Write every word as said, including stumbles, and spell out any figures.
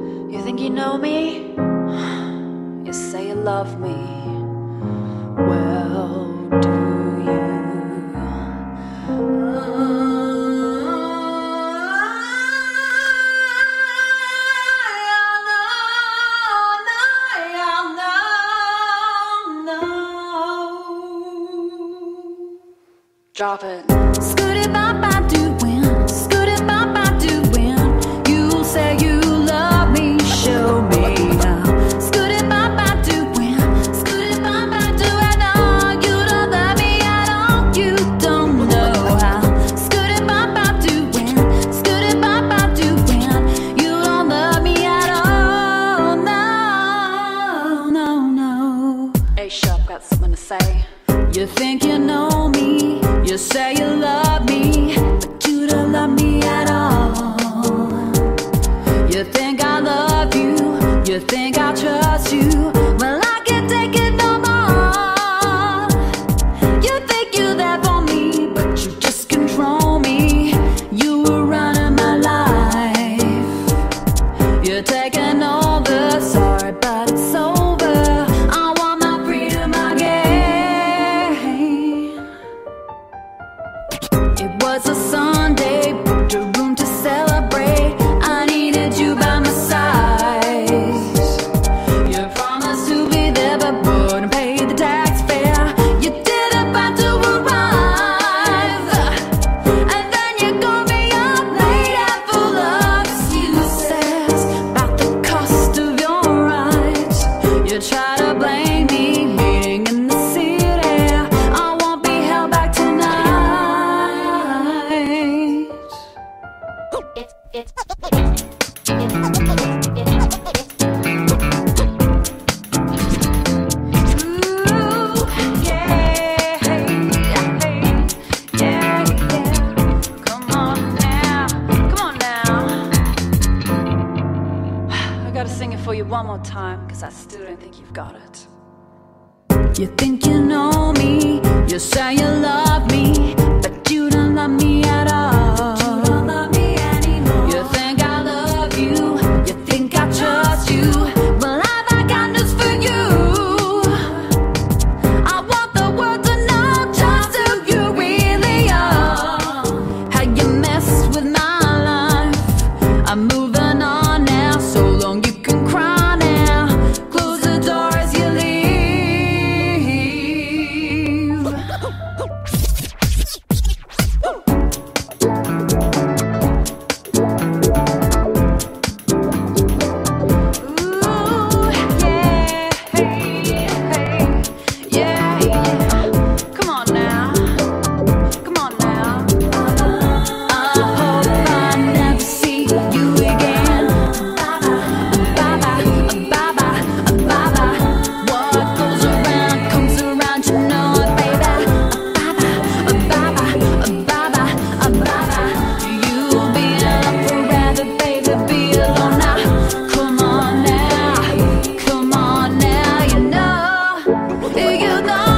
You think you know me? You say you love me. Well, do you? Drop it. Scooty bop bop doing, scooty bop bop doing. You say you love me, show me now. Scooty bop bop doing, scooty bop bop doing. No, you don't love me at all. You don't know how. Scooty bop bop doing, scooty bop bop doing. You don't love me at all. No, no, no. Hey, Sharp, got something to say. You think you know me, you say you love me, but you don't love me at all. You think I love you, you think I trust you, well I can't take it no more. You think you're there for me, but you just control me. You were running my life. You're taking over, sorry but it's over. I want my freedom again. It was a Sunday, booked a room to celebrate. I needed you by my side. You promised to be there but wouldn't pay the tax fare. You didn't plan to arrive, and then you called me up late and full of excuses about the cost of your rides. You try to blame me, meeting in the city. I won't be held back tonight. It's, it's, Ooh, yeah, yeah, yeah. Come on now, come on now. I gotta sing it for you one more time, cause I still don't think you've got it. You think you know me, you say you love me, but you don't love me at all. You don't love me anymore. You think I love you, you think I trust you, well I've got kind news for you. I want the world to know just who you really are. How you messed with my life. I'm moving on now, so long you can cry now. Close the door as you leave. Ooh, yeah, hey, hey, yeah, yeah. Come on now, come on now. I hope I never see you again. Bye bye, bye bye, bye bye. What goes around comes around, you know it, baby. Bye bye, bye bye, bye bye. You'll be alone forever, baby. Be alone now. Come on now, come on now. You know, you know.